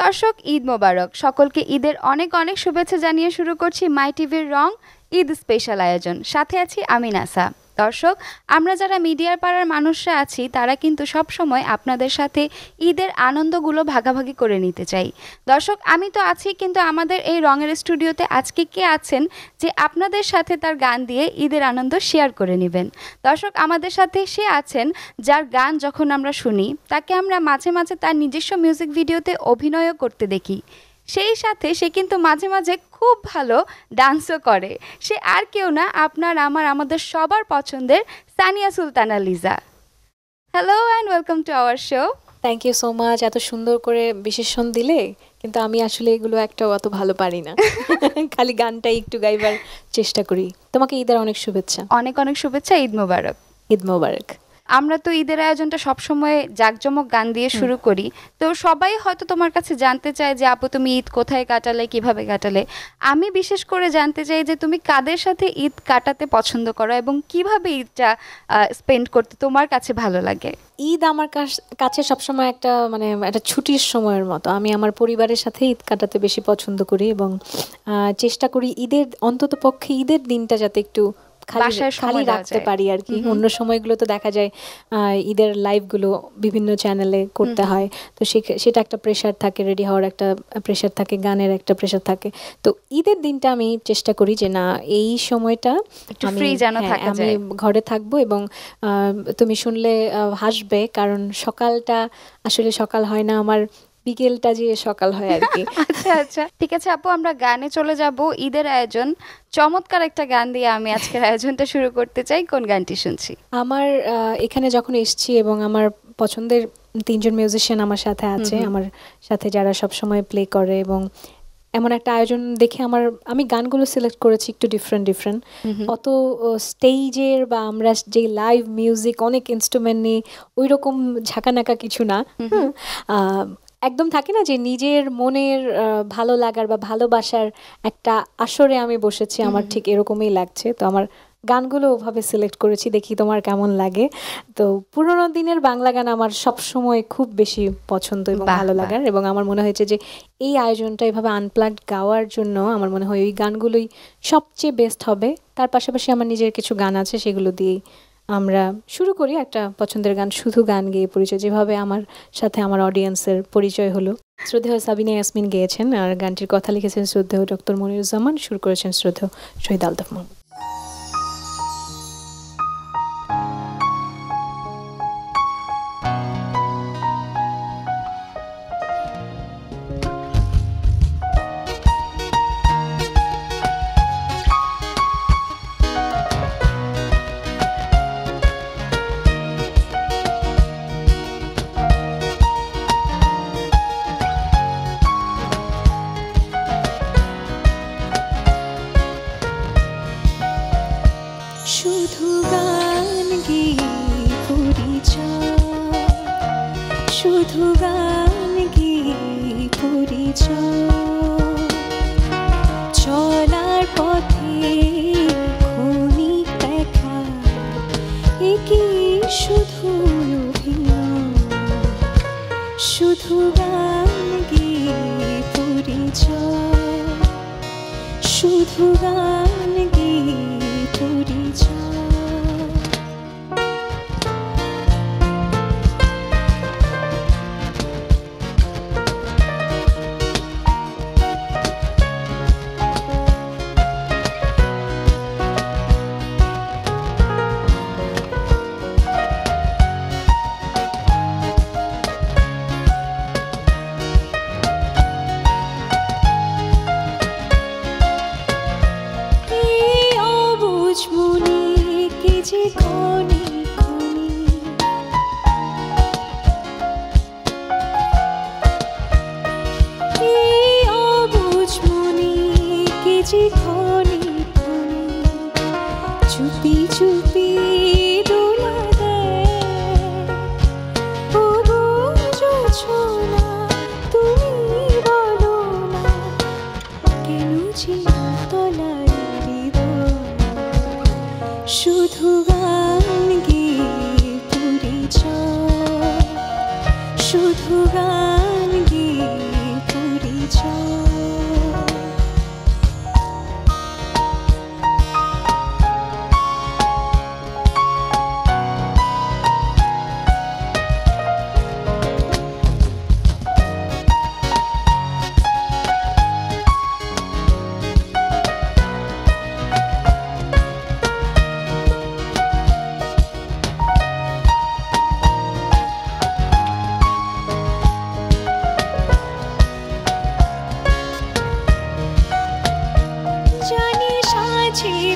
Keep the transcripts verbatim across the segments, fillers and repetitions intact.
দর্শক ঈদ মোবারক, সকলকে ঈদের অনেক অনেক শুভেচ্ছা জানিয়ে শুরু করছি মাই টিভির রং ঈদ স্পেশাল আয়োজন। সাথে আছি আমি নাসা। দর্শক, আমরা যারা মিডিয়ার পাড়ার মানুষরা আছি তারা কিন্তু সব সময় আপনাদের সাথে ঈদের আনন্দগুলো ভাগাভাগি করে নিতে চাই। দর্শক, আমি তো আছি, কিন্তু আমাদের এই রঙের স্টুডিওতে আজকে কে আছেন যে আপনাদের সাথে তার গান দিয়ে ঈদের আনন্দ শেয়ার করে নেবেন। দর্শক, আমাদের সাথে সে আছেন যার গান যখন আমরা শুনি তাকে আমরা মাঝে মাঝে তার নিজস্ব মিউজিক ভিডিওতে অভিনয়ও করতে দেখি। সেই সাথে সে কিন্তু মাঝে মাঝে খুব ভালো ডান্সও করে। সে আর কেউ না, আপনার আমার আমাদের সবার পছন্দের Sania Sultana Liza. Hello and welcome to our show. Thank you so much. এত সুন্দর করে বিশেষণ দিলে, কিন্তু আমি আসলে এগুলো একটা অত ভালো পারি না। খালি গানটাই একটু গাইবার চেষ্টা করি। তোমাকে ঈদের অনেক শুভেচ্ছা। অনেক অনেক শুভেচ্ছা। ঈদ মোবারক। ঈদ মোবারক। আমরা তো ঈদের আয়োজনটা সবসময় জাঁকজমক গান দিয়ে শুরু করি, তো সবাই হয়তো তোমার কাছে জানতে চায় যে আপু তুমি ঈদ কোথায় কাটালে, কিভাবে কাটালে। আমি বিশেষ করে জানতে চাই যে তুমি কাদের সাথে ঈদ কাটাতে পছন্দ করো এবং কিভাবে ঈদটা স্পেন্ড করতে তোমার কাছে ভালো লাগে। ঈদ আমার কাছে সবসময় একটা মানে একটা ছুটির সময়ের মতো। আমি আমার পরিবারের সাথে ঈদ কাটাতে বেশি পছন্দ করি এবং চেষ্টা করি ঈদের অন্তত পক্ষে ঈদের দিনটা যাতে একটু খালি রাখতে পারি আর কি। অন্য সময়গুলো তো দেখা যায় ঈদের লাইভগুলো বিভিন্ন চ্যানেলে করতে হয়, তো সেটা একটা প্রেশার থাকে, রেডি হওয়ার একটা প্রেশার থাকে, গানের একটা প্রেশার থাকে। তো ঈদের দিনটা আমি চেষ্টা করি যে না, এই সময়টা আমি আমি ঘরে থাকবো এবং তুমি শুনলে হাসবে, কারণ সকালটা আসলে সকাল হয় না আমার, বিকেলটা যে সকাল হয় আর কি। আচ্ছা আচ্ছা, ঠিক আছে আপু, আমরা গানে চলে যাব। ঈদের আয়োজন, চমৎকার একটা গান দিয়ে আমি আজকের আয়োজনটা শুরু করতে চাই। কোন গানটি শুনছি? আমার এখানে যখন এসেছি এবং আমার পছন্দের তিনজন মিউজিশিয়ান আমার সাথে আছে, আমার সাথে যারা সব সময় প্লে করে, এবং এমন একটা আয়োজন দেখে আমার আমি গানগুলো সিলেক্ট করেছি একটু ডিফারেন্ট ডিফারেন্ট। অত স্টেজের বা আমরা যে লাইভ মিউজিক অনেক ইনস্ট্রুমেন্ট নিয়ে ওই রকম ঝাঁকানাকা কিছু না, একদম থাকে না যে নিজের মনের ভালো লাগার বা ভালোবাসার একটা আসরে আমি বসেছি, আমার ঠিক এরকমই লাগছে। তো আমার গানগুলো ওভাবে সিলেক্ট করেছি, দেখি তোমার কেমন লাগে। তো পুরোনো দিনের বাংলা গান আমার সবসময় খুব বেশি পছন্দ এবং ভালো লাগার, এবং আমার মনে হয়েছে যে এই আয়োজনটা এভাবে আনপ্লাগড গাওয়ার জন্য আমার মনে হয় ওই গানগুলোই সবচেয়ে বেস্ট হবে। তার পাশাপাশি আমার নিজের কিছু গান আছে, সেগুলো দিয়েই আমরা শুরু করি একটা পছন্দের গান, শুধু গান গেয়ে পরিচয়, যেভাবে আমার সাথে আমার অডিয়েন্সের পরিচয় হলো। শ্রদ্ধেয় সাবিনা ইয়াসমিন গেয়েছেন, আর গানটির কথা লিখেছেন শ্রদ্ধেয় ডক্টর মনিরুজ্জামান, সুর করেছেন শ্রদ্ধেয় শহীদ আলতাফ মাহমুদ। শুধু গান গিয়ে পরিচয়, শুধু গান গিয়ে পরিচয়, চলার পথে ক্ষণিক দেখা, একই শুধু অভিনয়, শুধু গান গিয়ে পরিচয়, শুধু গান গিয়ে পরিচয়। চুপি চুপি দোলা দেয়, ও বুঝছো না তুমি বলো না, কেন চিরতলায় হৃদয়, শুধু গান গিয়ে পরিচয়, শুধু গান গিয়ে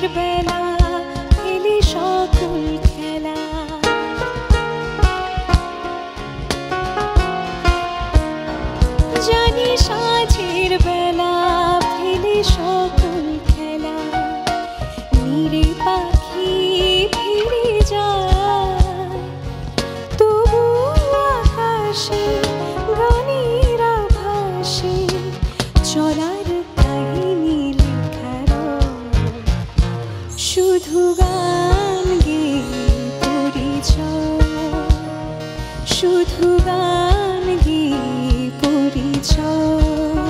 সাঁঝের বেলা ফেলি সকল খেলা জানি সাঁঝের বেলা ফেলি সকল খেলা নিরে পাখি ফিরে যায় তবু আকাশে গানের আভাসে চলার কাহিনী লেখার শুধু গান গেয়ে পরিচয় শুধু গান গেয়ে পরিচয়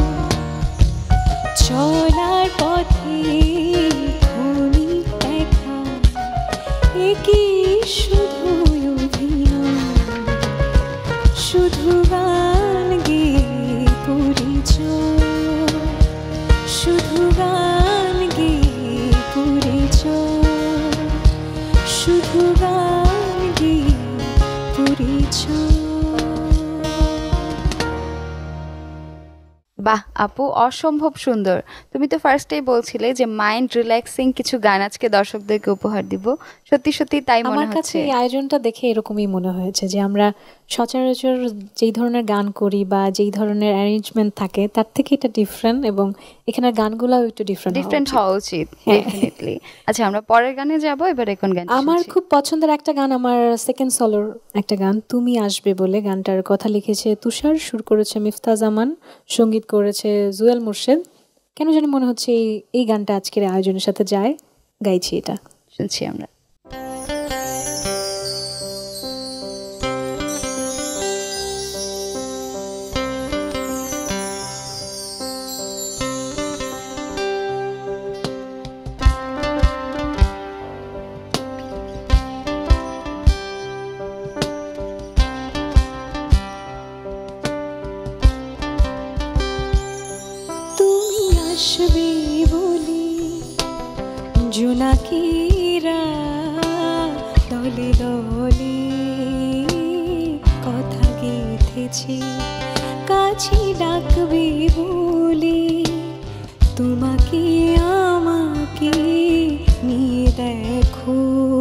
চলার পথে ধ্বনি দেখা একই শুধু অভিনয় শুধু গান গেয়ে পরিচয় শুধু গান গেয়ে পরিচয় শুধু গান গেয়ে পরিচয় বাহ আপু, অসম্ভব সুন্দর। তুমি তো ফার্স্টেই বলছিলে যে মাইন্ড রিল্যাক্সিং কিছু গান আজকে দর্শকদেরকে উপহার দিব, সত্যি সত্যি তাই মনে আমার কাছে হচ্ছে। এই আয়োজনটা দেখে এরকমই মনে হয়েছে যে আমরা সচরাচর যেই ধরনের গান করি বা যেই ধরনের অ্যারেঞ্জমেন্ট থাকে তার থেকে এটা ডিফারেন্ট এবং এখানে গানগুলোও একটু ডিফারেন্ট ডিফারেন্ট হওয়া উচিত ডেফিনেটলি। আচ্ছা আমরা পরের গানে যাব, এবার এখন গান আমার খুব পছন্দের একটা গান, আমার সেকেন্ড সলোর একটা গান, তুমি আসবে বলে। গানটার কথা লিখেছে তুষার, সুর করেছে মিফতাহ জামান, সঙ্গীত করেছে জুয়েল মুর্শেদ। কেন জানি মনে হচ্ছে এই এই গানটা আজকের আয়োজনের সাথে যায়, গাইছি এটা, শুনছি আমরা। আসবে বলে জোনাকিরা দলে দলে কথা গেঁথেছে, কাছে ডাকবে বলে তোমাকে আমাকে নিয়ে দেখো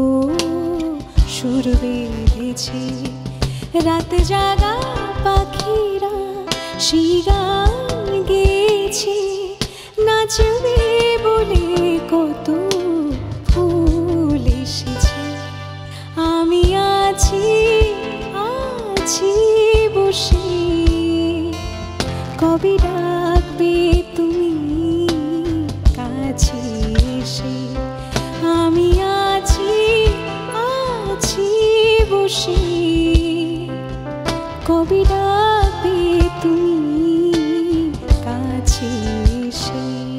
সুর বেঁধেছে। রাত জাগা পাখিরা সেই গান গেয়েছে, নাচবে বলে কত ফুল এসেছে। আমি আছি আছি বসে, কবে ডাকবে তুমি কাছে এসে। আমি আছি আছি বসে, কবে ডাকবে তুমি কাছে এসে।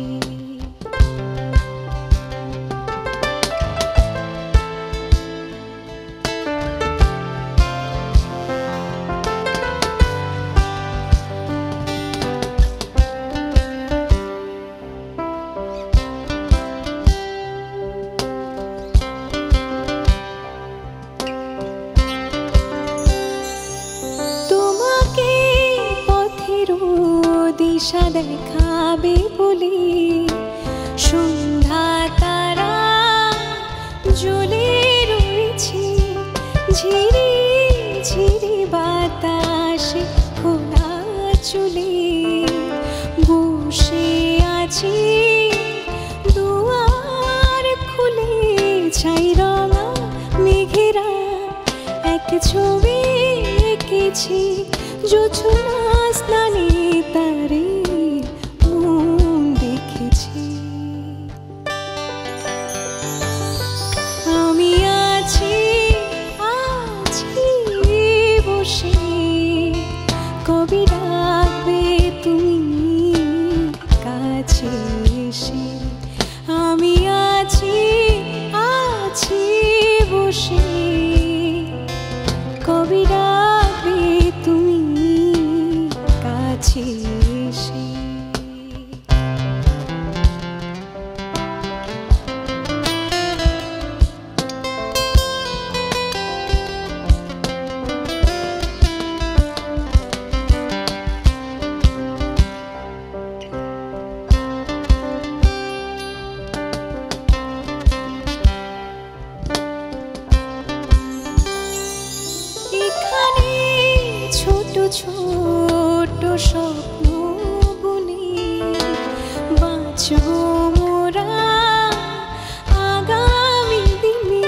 দিশা দেখাবে বলে সন্ধ্যা তারা জ্বলে রয়েছে, ঝিরি ঝিরি বাতাসে খোলা চুলে বসে আছি দুয়ার খুলে। ছাই রঙা মেঘেরা এক ছবি এঁকেছি, জোছনা স্নানে তারে মন দেখেছি। আমি আছি আছি বসে, কবে ডাকবে তুমি কাছে এসে। আমি আছি আছি বসে, কবে ডাকবে তুমি ছোট স্বপ্ন বুনি বাঁচবো মোরা আগামী দিনে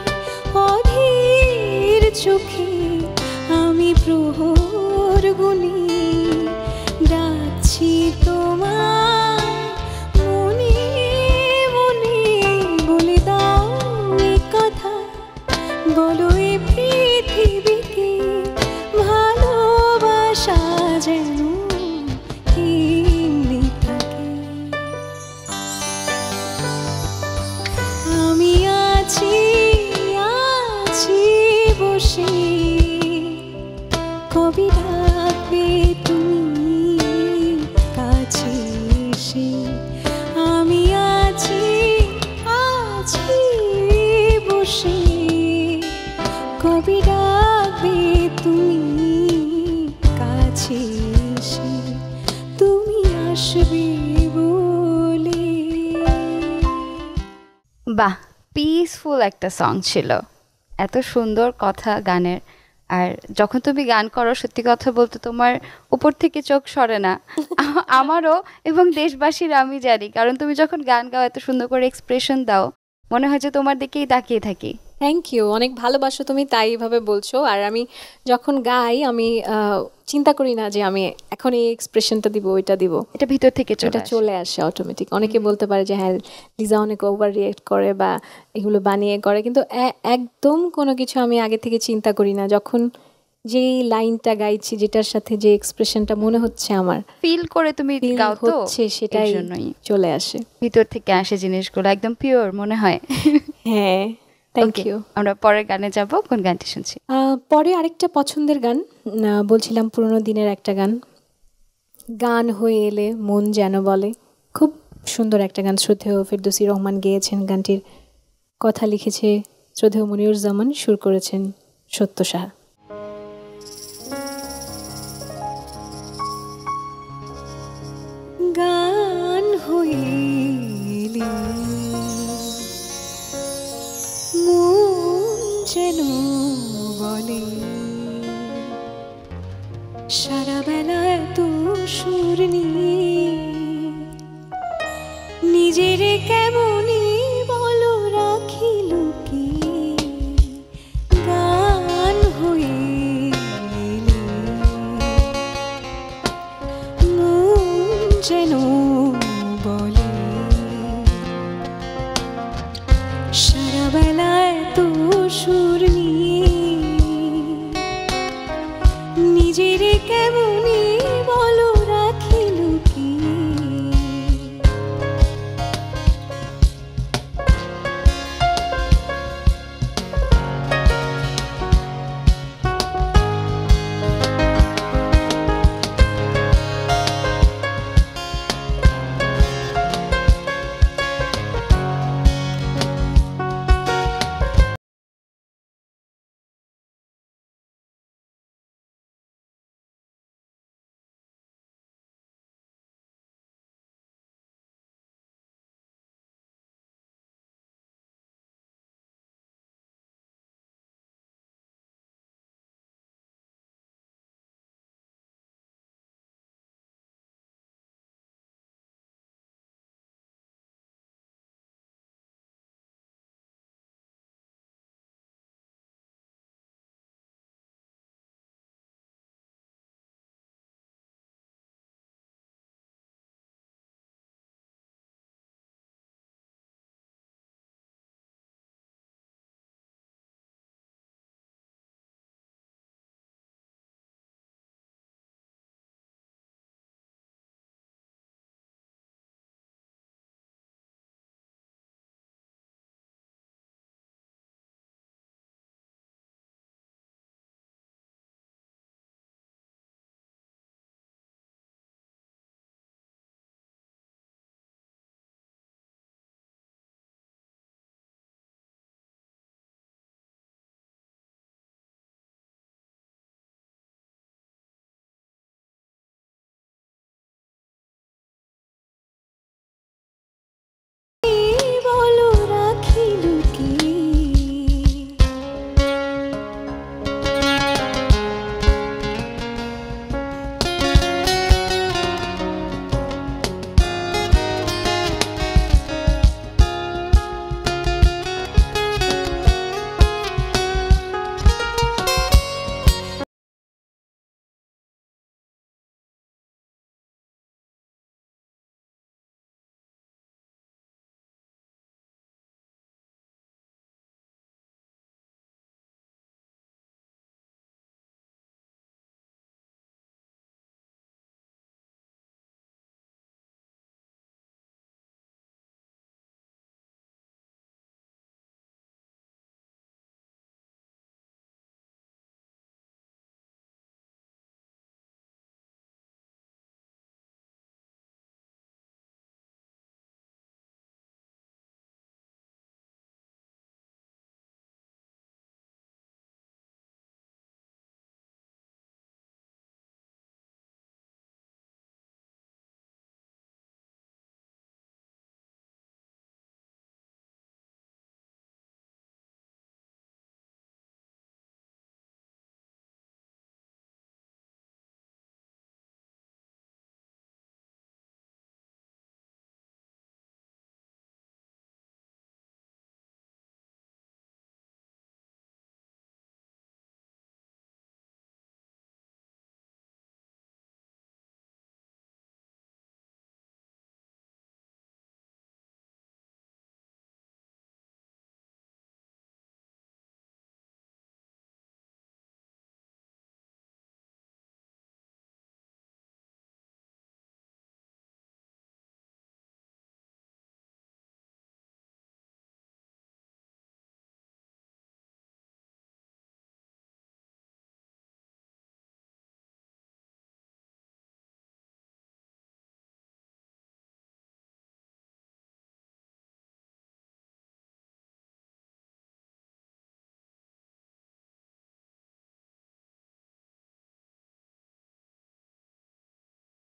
অধীর চোখে আমি প্রহর গুনি ডাকছি তোমার মনে মনে বলে দাও এ কথা বলো এ পৃথিবীকে ভালোবাসা যেন এমনি থাকে আমি আছি আছি বসে কবি ডাকবে তুমি কাছে এসে আমি আছি আছি বসে কবি ডাকবে তুমি কাছে এসে তুমি আসবে বলে। বাহ, পিসফুল একটা সং ছিল, এত সুন্দর কথা গানের। আর যখন তুমি গান করো সত্যি কথা বলতে তোমার উপর থেকে চোখ সরে না। আ- আমারও এবং দেশবাসীর আমি জানি, কারণ তুমি যখন গান গাও এত সুন্দর করে এক্সপ্রেশন দাও, মনে হয় যে তোমার দিকেই তাকিয়ে থাকি। থ্যাংক ইউ, অনেক ভালোবাসো তুমি, তাই এইভাবে বলছো। আর আমি যখন গাই আমি আহ, চিন্তা করি না যে আমি এখন এই এক্সপ্রেশনটা দিব ওইটা দিব, এটা ভিতর থেকে চলে এটা আসে। চলে আসে অটোমেটিক। অনেকে বলতে পারে যে হ্যাঁ লিজা অনেক ওভার রিয়েক্ট করে বা এগুলো বানিয়ে করে, কিন্তু এ- একদম কোনো কিছু আমি আগে থেকে চিন্তা করি না। যখন যেই লাইনটা গাইছি, যেটার সাথে যে এক্সপ্রেশনটা মনে হচ্ছে আমার ফিল করে তুমি feel গাও তো, হচ্ছে, সেটাই এর জন্যই চলে আসে। ভিতর থেকে আসে জিনিসগুলো, একদম পিওর মনে হয়। হ্যাঁ, থ্যাংক Okay, ইউ। আমরা পরের গানে যাব। কোন গানটি শুনছি? আহ, পরে আরেকটা পছন্দের গান, আহ, বলছিলাম পুরোনো দিনের একটা গান, গান হয়ে এলে মন যেন বলে। খুব সুন্দর একটা গান, শ্রদ্ধেয় ফেরদৌসী রহমান গেয়েছেন গানটির, কথা লিখেছে শ্রদ্ধেয় মনিরুজ্জামান, সুর করেছেন সত্য সাহা। গান হয়ে এলে মন যেন বলে, সারা বেলা এত সুর নিয়ে নিজের কেমনই বলো রাখি লুকিয়ে। গান হয়ে এলে মন যেন বলে, সারা বেলা এত সুর নিয়ে নিজের কেমনই বলো রাখি লুকিয়ে।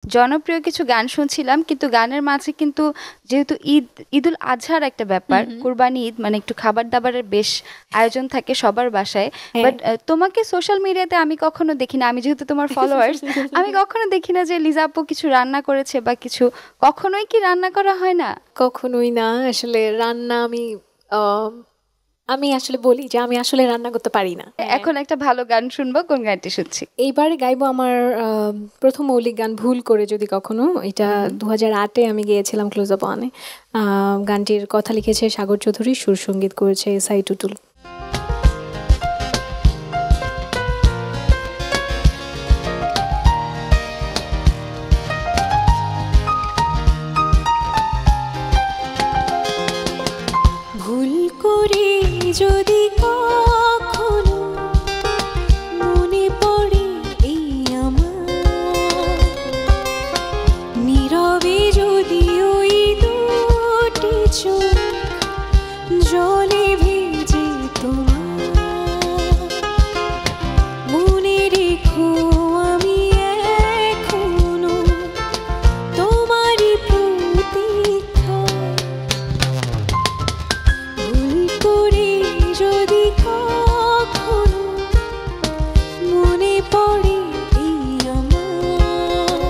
জনপ্রিয় কিছু গান শুনছিলাম, কিন্তু গানের মাঝে কিন্তু যেহেতু ঈদ ঈদুল আজহার একটা ব্যাপার, কুরবানি ঈদ মানে একটু খাবার দাবারের বেশ আয়োজন থাকে সবার বাসায়, বাট তোমাকে সোশ্যাল মিডিয়াতে আমি কখনো দেখি না, আমি যেহেতু তোমার ফলোয়ার্স আমি কখনো দেখি না যে লিজা আপু কিছু রান্না করেছে বা কিছু। কখনোই কি রান্না করা হয় না? কখনোই না, আসলে রান্না আমি আহ, আমি আসলে বলি যে আমি আসলে রান্না করতে পারি না। এখন একটা ভালো গান শুনবো, কোন গানটি শুনছি? এইবারে গাইবো আমার আহ, প্রথম মৌলিক গান ভুল করে যদি কখনো, এটা দু হাজার আটে আমি গিয়েছিলাম ক্লোজ আপ ওয়ানে। গানটির কথা লিখেছে সাগর চৌধুরী, সুর সঙ্গীত করেছে এস আই টুটুল। ভুল করে যদি কখনো মনে পড়ে এই আমার, নীরবে যদি ওই দুটি চোখ জলে ভেজে তোমার, মনে রেখো আমি এখনো তোমারই প্রতীক্ষা। ভুল করে যদি কখনো মনে পড়ে এই আমার,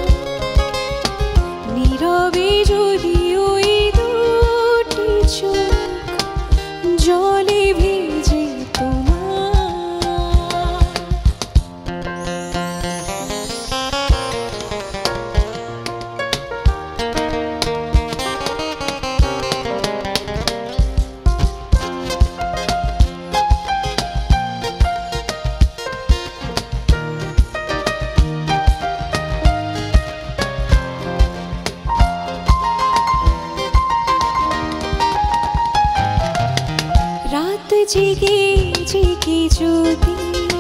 নীরবে যদি ওই দুটি চোখ জলে ভেজে তোমার। রাত জেগে জেগে যদি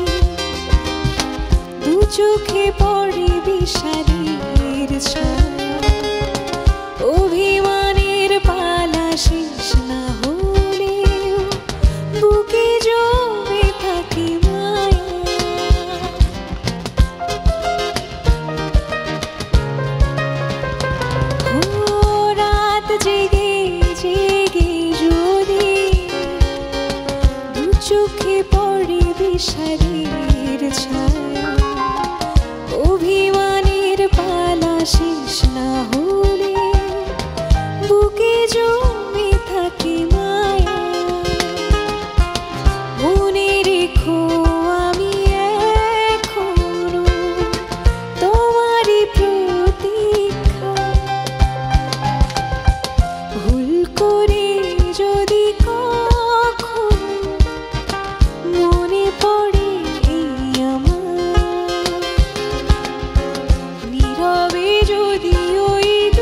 দু চোখে পড়ে বিষাদের ছায়া, অভিমানের পালা শেষ না হলেও বুকে জমে থাকে মায়া। ও রাত জেগে জেগে যদি দু চোখে পড়ে বিষাদের ছায়া, অভিমানের পালা শেষ না হলে বুকে জমে থাকে মায়া। মনে রেখো আমি এখনো তোমারই প্রতীক্ষা। ভুল করে যদি কখনো মনে পড়ে এই আমার, নীরবে যদি ওই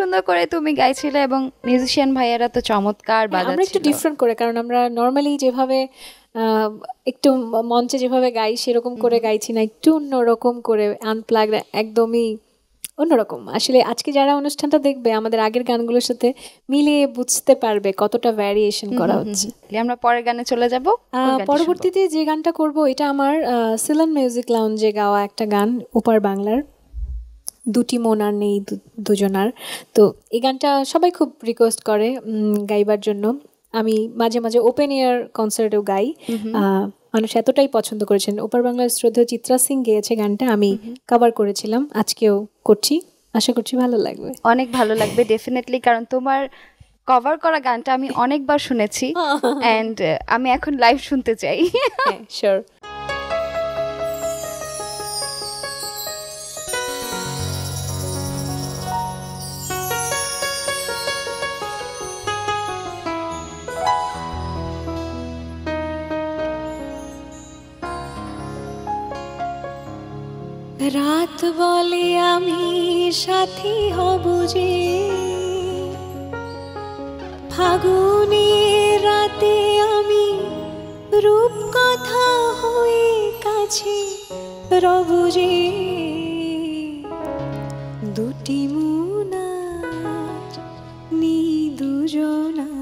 সুন্দর করে তুমি গাইছিলে এবং মিউজিশিয়ান ভাইয়ারা তো চমৎকার হ্যাঁ, আমরা একটু বাজাচ্ছিল। ডিফারেন্ট করে, কারণ আমরা নর্মালি যেভাবে আহ, একটু মঞ্চে যেভাবে গাই সেরকম করে গাইছি না, একটু অন্যরকম করে আনপ্লাগ, একদমই অন্যরকম। আসলে আজকে যারা অনুষ্ঠানটা দেখবে আমাদের আগের গানগুলোর সাথে মিলিয়ে বুঝতে পারবে কতটা ভ্যারিয়েশন করা হচ্ছে। আমরা পরের গানে চলে যাব। আহ, পরবর্তীতে যে গানটা করব এটা আমার সিলন মিউজিক লাউঞ্জে গাওয়া একটা গান, ওপার বাংলার, দুটি মন আর নেই দু- দুজনার। তো এই গানটা সবাই খুব রিকোয়েস্ট করে উম, গাইবার জন্য। আমি মাঝে মাঝে ওপেন এয়ার কনসার্টেও গাই। আহ, মানুষ এতটাই পছন্দ করেছেন। ওপার বাংলার শ্রদ্ধেয় চিত্রা সিং গেয়েছে গানটা, আমি কভার করেছিলাম, আজকেও করছি, আশা করছি ভালো লাগবে। অনেক ভালো লাগবে ডেফিনেটলি, কারণ তোমার কভার করা গানটা আমি অনেকবার শুনেছি এন্ড আমি এখন লাইভ শুনতে চাই। হ্যাঁ, শিওর। রাত বলে আমি সাথী হব যে, ফাগুনে রাতে আমি রূপ কথা হয়ে কাছে রব যে, দুটি মুনার নি দুজনা।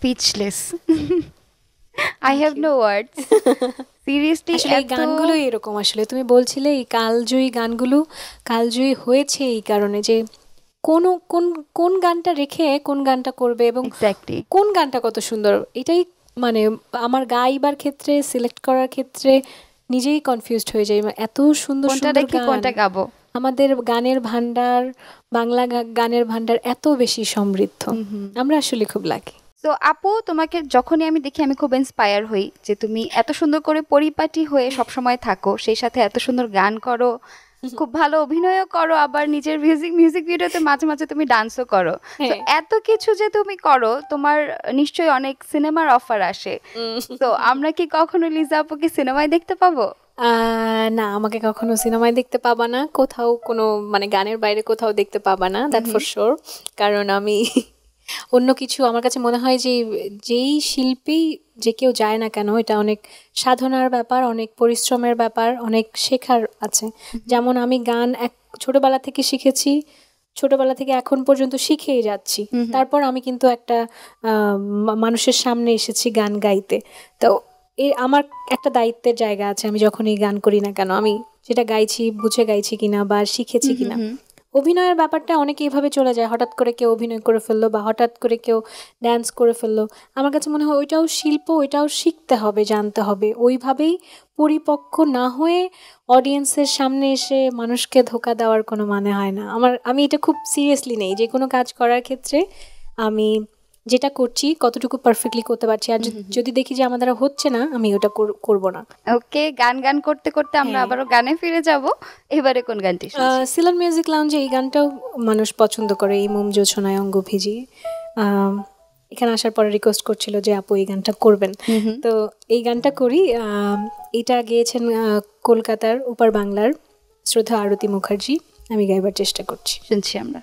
Speechless. I have no words. Seriously আসলে এই গানগুলো এরকম, আসলে তুমি বলছিলে এই কালজয়ী গানগুলো কালজয়ী হয়েছে এই কারণে যে কোন কোন কোন গানটা রেখে কোন গানটা করবে এবং এক্স্যাক্টলি কোন গানটা কত সুন্দর, এটাই মানে আমার গাইবার ক্ষেত্রে সিলেক্ট করার ক্ষেত্রে নিজেই কনফিউজড হয়ে যাই। এত সুন্দর কোনটা সুন্দর দেখি গান, কোনটা গাবো। আমাদের গানের ভান্ডার, বাংলা গা- গানের ভান্ডার এত বেশি সমৃদ্ধ, আমরা আসলে খুব লাকি। তো আপু, তোমাকে যখনই আমি দেখি আমি খুব ইন্সপায়ার হই যে তুমি এত সুন্দর করে পরিপাটি হয়ে সবসময় থাকো, সেই সাথে এত সুন্দর গান করো, খুব ভালো অভিনয়ও করো, আবার নিজের মিউজিক মিউজিক ভিডিওতে মাঝে মাঝে তুমি ডান্সও করো। তো হ্যাঁ। এত কিছু যে তুমি করো, তোমার নিশ্চয়ই অনেক সিনেমার অফার আসে। তো আমরা কি কখনো লিজা আপুকে সিনেমায় দেখতে পাবো? আহ, না, আমাকে কখনো সিনেমায় দেখতে পাবা না, কোথাও কোনো মানে গানের বাইরে কোথাও দেখতে পাবা না, দ্যাট ফর শিওর। কারণ আমি অন্য কিছু, আমার কাছে মনে হয় যে যেই শিল্পী যে কেউ যায় না কেন, এটা অনেক সাধনার ব্যাপার, অনেক পরিশ্রমের ব্যাপার, অনেক শেখার আছে। যেমন আমি গান এক ছোটবেলা থেকে শিখেছি, ছোটবেলা থেকে এখন পর্যন্ত শিখেই যাচ্ছি। তারপর আমি কিন্তু একটা আহ, মা- মানুষের সামনে এসেছি গান গাইতে। তো এই আমার একটা দায়িত্বের জায়গা আছে, আমি যখন এই গান করি না কেন, আমি যেটা গাইছি বুঝে গাইছি কিনা বা শিখেছি কিনা। অভিনয়ের ব্যাপারটা অনেকে এইভাবে চলে যায়, হঠাৎ করে কেউ অভিনয় করে ফেললো বা হঠাৎ করে কেউ ড্যান্স করে ফেললো। আমার কাছে মনে হয় ওইটাও শিল্প, ওইটাও শিখতে হবে, জানতে হবে। ওইভাবেই পরিপক্ক না হয়ে অডিয়েন্সের সামনে এসে মানুষকে ধোকা দেওয়ার কোনো মানে হয় না। আমার আমি এটা খুব সিরিয়াসলি নেই, যে কোনো কাজ করার ক্ষেত্রে আমি যেটা করছি কতটুকু পারফেক্টলি করতে পারছি, আর যদি- যদি দেখি যে আমার দ্বারা হচ্ছে না, আমি ওটা কর- করব না। ওকে, গান গান করতে করতে আমরা হ্যাঁ। আবারও গানে ফিরে যাব। এবারে কোন গানটি শুনছি? আহ, সিলন মিউজিক লাউঞ্জে এই গানটাও মানুষ পছন্দ করে, এই মোম জোছনায় অঙ্গ ভিজিয়ে। আম, এখানে আসার পরে রিকোয়েস্ট করছিল যে আপু এই গানটা করবেন, তো এই গানটা করি। আম, এটা গেয়েছেন আহ, কলকাতার ওপার বাংলার শ্রদ্ধা আরতি মুখার্জি। আমি গাইবার চেষ্টা করছি। শুনছি আমরা।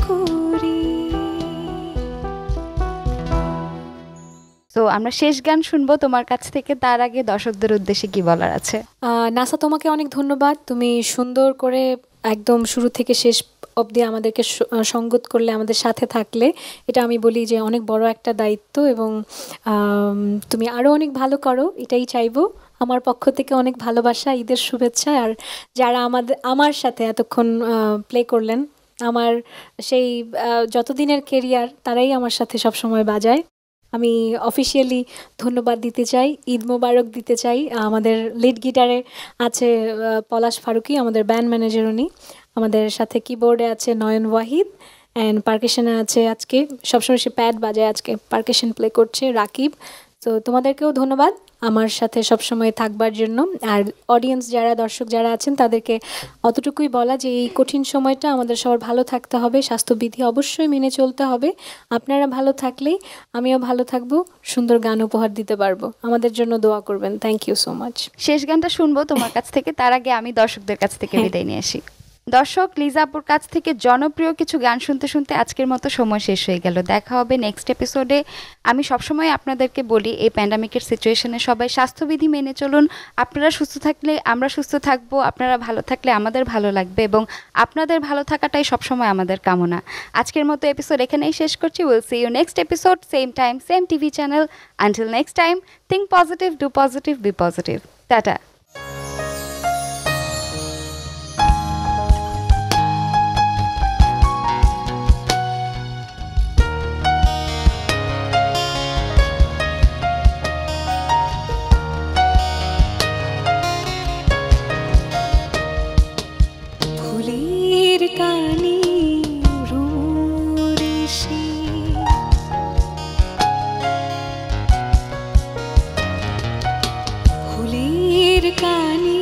করি। তো আমরা শেষ গান শুনবো তোমার কাছ থেকে, তার আগে দর্শকদের উদ্দেশ্যে কি বলার আছে? আহ, নাসা, তোমাকে অনেক ধন্যবাদ। তুমি সুন্দর করে একদম শুরু থেকে শেষ অবধি আমাদেরকে স- আহ, সঙ্গত করলে, আমাদের সাথে থাকলে, এটা আমি বলি যে অনেক বড় একটা দায়িত্ব। এবং আম, তুমি আরো অনেক ভালো করো, এটাই চাইবো। আমার পক্ষ থেকে অনেক ভালোবাসা, ঈদের শুভেচ্ছা। আর যারা আমাদের আমার সাথে এতক্ষণ প্লে করলেন, আমার সেই আহ, যতদিনের কেরিয়ার, তারাই আমার সাথে সব সময় বাজায়। আমি অফিসিয়ালি ধন্যবাদ দিতে চাই, ঈদ মোবারক দিতে চাই। আমাদের লিড গিটারে আছে আহ, পলাশ ফারুকী, আমাদের ব্যান্ড ম্যানেজার উনি। আমাদের সাথে কিবোর্ডে আছে নয়ন ওয়াহিদ, অ্যান্ড পার্কেশনে আছে আজকে, সবসময় সে প্যাড বাজায়, আজকে পার্কেশন প্লে করছে রাকিব। তো তোমাদেরকেও ধন্যবাদ আমার সাথে সবসময় থাকবার জন্য। আর অডিয়েন্স যারা, দর্শক যারা আছেন, তাদেরকে অতটুকুই বলা যে এই কঠিন সময়টা আমাদের সবার ভালো থাকতে হবে, স্বাস্থ্যবিধি অবশ্যই মেনে চলতে হবে। আপনারা ভালো থাকলেই আমিও ভালো থাকবো, সুন্দর গান উপহার দিতে পারবো। আমাদের জন্য দোয়া করবেন। Thank you so much. শেষ গানটা শুনবো তোমার কাছ থেকে, তার আগে আমি দর্শকদের কাছ থেকে হ্যাঁ। বিদায় নিয়ে আসি। দর্শক, লিজা আপুর কাছ থেকে জনপ্রিয় কিছু গান শুনতে শুনতে আজকের মতো সময় শেষ হয়ে গেল। দেখা হবে নেক্সট এপিসোডে। আমি সবসময় আপনাদেরকে বলি, এই প্যান্ডামিকের সিচুয়েশনে সবাই স্বাস্থ্যবিধি মেনে চলুন। আপনারা সুস্থ থাকলে আমরা সুস্থ থাকবো, আপনারা ভালো থাকলে আমাদের ভালো লাগবে, এবং আপনাদের ভালো থাকাটাই সবসময় আমাদের কামনা। আজকের মতো এপিসোড এখানেই শেষ করছি। Will see you next episode, same time, same TV channel. Until next time, think positive, do positive, be positive. Tata. ফুলের কানি রুরেশি, ফুলের কানি